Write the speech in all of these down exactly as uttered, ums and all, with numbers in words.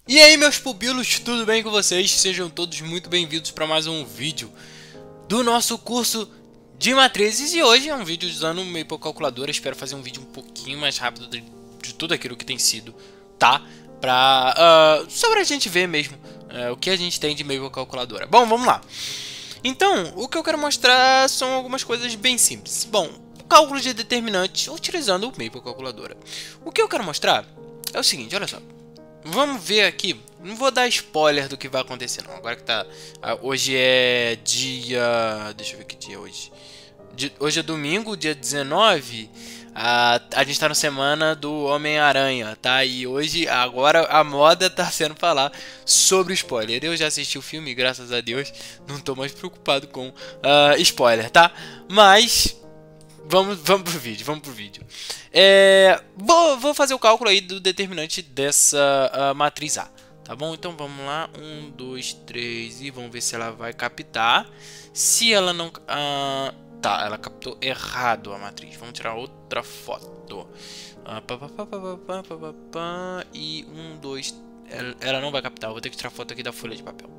E aí, meus pupilos, tudo bem com vocês? Sejam todos muito bem-vindos para mais um vídeo do nosso curso de matrizes. E hoje é um vídeo usando o Maple Calculadora. Espero fazer um vídeo um pouquinho mais rápido de, de tudo aquilo que tem sido, tá? Pra, uh, só pra gente ver mesmo uh, o que a gente tem de Maple Calculadora. Bom, vamos lá. Então, o que eu quero mostrar são algumas coisas bem simples. Bom, cálculo de determinantes utilizando o Maple Calculadora. O que eu quero mostrar é o seguinte, olha só. Vamos ver aqui, não vou dar spoiler do que vai acontecer não, agora que tá, hoje é dia, deixa eu ver que dia é hoje, hoje é domingo, dia dezenove, a, a gente tá na semana do Homem-Aranha, tá, e hoje, agora a moda tá sendo falar sobre spoiler. Eu já assisti o filme, graças a Deus, não tô mais preocupado com uh, spoiler, tá, mas... Vamos, vamos pro vídeo, vamos pro vídeo. É, vou, vou fazer o cálculo aí do determinante dessa uh, matriz A, tá bom? Então vamos lá, um, dois, três e vamos ver se ela vai captar. Se ela não... Uh, tá, ela captou errado a matriz. Vamos tirar outra foto. Uh, pá, pá, pá, pá, pá, pá, pá, pá, e um, dois... Ela, ela não vai captar, eu vou ter que tirar foto aqui da folha de papel.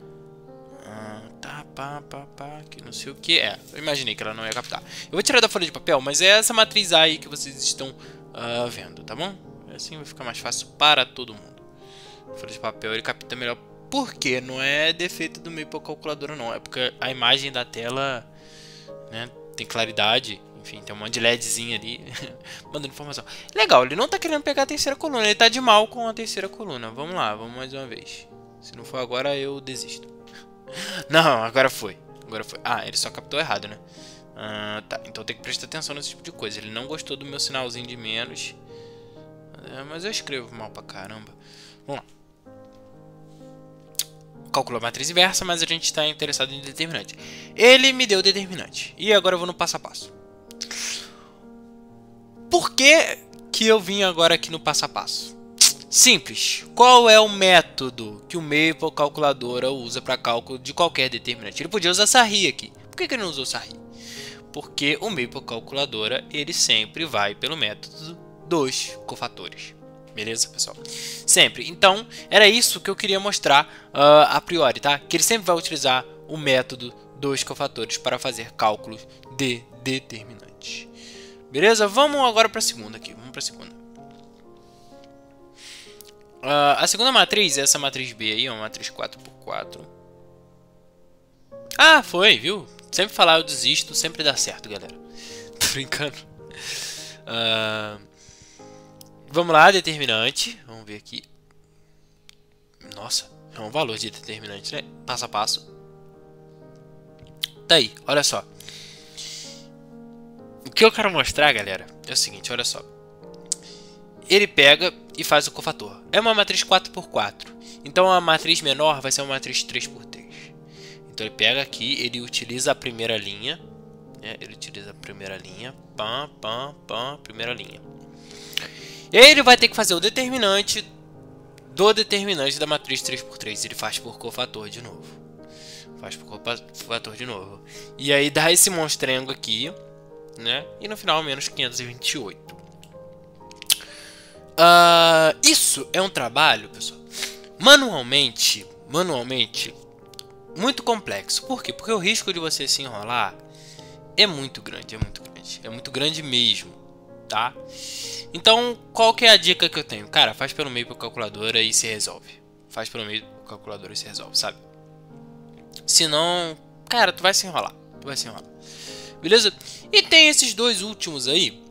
Tá, pá, pá, pá, que não sei o que é. Eu imaginei que ela não ia captar. Eu vou tirar da folha de papel, mas é essa matriz A aí que vocês estão uh, vendo, tá bom? Assim vai ficar mais fácil para todo mundo. A folha de papel ele capta melhor. Por quê? Não é defeito do Maple Calculadora, não. É porque a imagem da tela, né, tem claridade. Enfim, tem um monte de LEDzinho ali mandando informação. Legal, ele não tá querendo pegar a terceira coluna. Ele tá de mal com a terceira coluna. Vamos lá, vamos mais uma vez. Se não for agora, eu desisto. Não, agora foi. Agora foi. Ah, ele só captou errado, né? Ah, tá, então tem que prestar atenção nesse tipo de coisa. Ele não gostou do meu sinalzinho de menos. É, mas eu escrevo mal pra caramba. Vamos lá. Calculou a matriz inversa, mas a gente está interessado em determinante. Ele me deu o determinante. E agora eu vou no passo a passo. Por que que eu vim agora aqui no passo a passo? Simples. Qual é o método que o Maple Calculadora usa para cálculo de qualquer determinante? Ele podia usar Sarri aqui. Por que que ele não usou Sarri? Porque o Maple Calculadora ele sempre vai pelo método dos cofatores. Beleza, pessoal? Sempre. Então, era isso que eu queria mostrar uh, a priori, tá? Que ele sempre vai utilizar o método dos cofatores para fazer cálculos de determinantes. Beleza? Vamos agora para a segunda aqui. Vamos para a segunda. Uh, a segunda matriz é essa matriz B aí, é uma matriz quatro por quatro. Ah, foi, viu? Sempre falar eu desisto, sempre dá certo, galera. Tô brincando. Uh, vamos lá, determinante. Vamos ver aqui. Nossa, é um valor de determinante, né? Passo a passo. Tá aí, olha só. O que eu quero mostrar, galera, é o seguinte, olha só. Ele pega e faz o cofator. É uma matriz quatro por quatro. Então a matriz menor vai ser uma matriz três por três. Então ele pega aqui, ele utiliza a primeira linha. Né? Ele utiliza a primeira linha. Pam, pam, pam, primeira linha. E aí ele vai ter que fazer o determinante do determinante da matriz três por três. Ele faz por cofator de novo. Faz por cofator de novo. E aí dá esse monstrengo aqui. Né? E no final menos quinhentos e vinte e oito. Uh, isso é um trabalho, pessoal, manualmente, manualmente, muito complexo. Por quê? Porque o risco de você se enrolar é muito grande, é muito grande, é muito grande mesmo, tá? Então, qual que é a dica que eu tenho? Cara, faz pelo Maple Calculadora e se resolve. Faz pelo Maple Calculadora e se resolve, sabe? Senão, cara, tu vai se enrolar, tu vai se enrolar. Beleza? E tem esses dois últimos aí.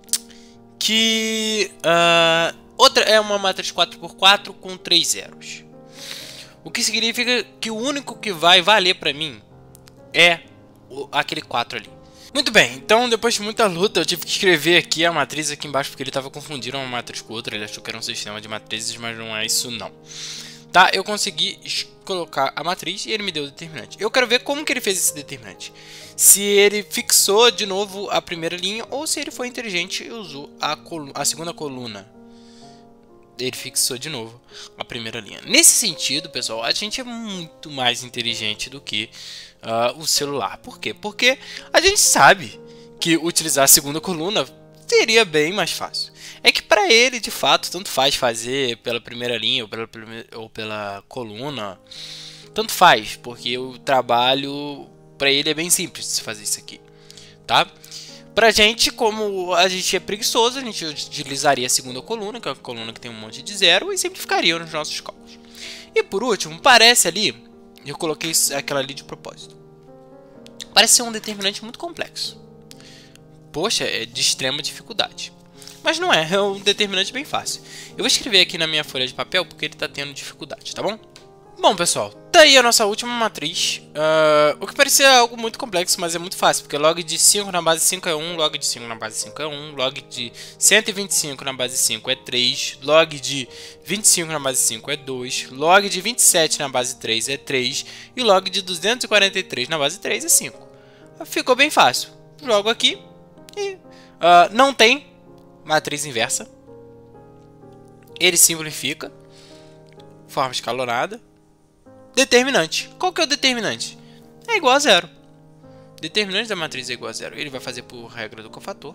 Que uh, outra é uma matriz quatro por quatro com três zeros. O que significa que o único que vai valer para mim é o, aquele quatro ali. Muito bem, então depois de muita luta eu tive que escrever aqui a matriz aqui embaixo porque ele estava confundindo uma matriz com outra. Ele achou que era um sistema de matrizes, mas não é isso não. Tá, eu consegui colocar a matriz e ele me deu o determinante. Eu quero ver como que ele fez esse determinante. Se ele fixou de novo a primeira linha ou se ele foi inteligente e usou a, a segunda coluna. Ele fixou de novo a primeira linha. Nesse sentido, pessoal, a gente é muito mais inteligente do que uh, o celular. Por quê? Porque a gente sabe que utilizar a segunda coluna seria bem mais fácil. É que para para ele, de fato, tanto faz fazer pela primeira linha ou pela, ou pela coluna. Tanto faz, porque o trabalho para ele é bem simples de se fazer isso aqui, tá? Pra gente, como a gente é preguiçoso, a gente utilizaria a segunda coluna, que é a coluna que tem um monte de zero, e simplificaria nos nossos cálculos. E por último, parece ali, eu coloquei aquela ali de propósito, parece ser um determinante muito complexo. Poxa, é de extrema dificuldade. Mas não é, é um determinante bem fácil. Eu vou escrever aqui na minha folha de papel porque ele está tendo dificuldade, tá bom? Bom, pessoal, tá aí a nossa última matriz. Uh, o que parecia algo muito complexo, mas é muito fácil, porque log de cinco na base cinco é um, log de cinco na base cinco é um, log de cento e vinte e cinco na base cinco é três, log de vinte e cinco na base cinco é dois, log de vinte e sete na base três é três e log de duzentos e quarenta e três na base três é cinco. Ficou bem fácil. Jogo aqui e uh, não tem matriz inversa. Ele simplifica. Forma escalonada. Determinante. Qual que é o determinante? É igual a zero. Determinante da matriz é igual a zero. Ele vai fazer por regra do cofator.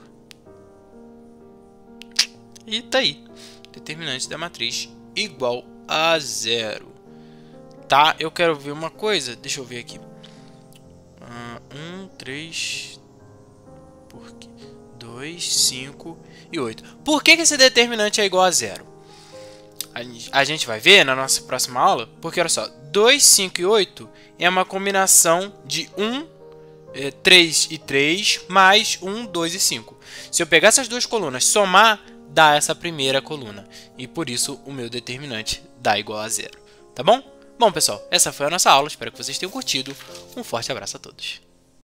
E tá aí. Determinante da matriz igual a zero. Tá? Eu quero ver uma coisa. Deixa eu ver aqui. um, três... Por quê? dois, cinco e oito. Por que que esse determinante é igual a zero? A gente vai ver na nossa próxima aula, porque olha só, dois, cinco e oito é uma combinação de um, três e três mais um, dois e cinco. Se eu pegar essas duas colunas, somar, dá essa primeira coluna. E por isso o meu determinante dá igual a zero. Tá bom? Bom, pessoal, essa foi a nossa aula. Espero que vocês tenham curtido. Um forte abraço a todos.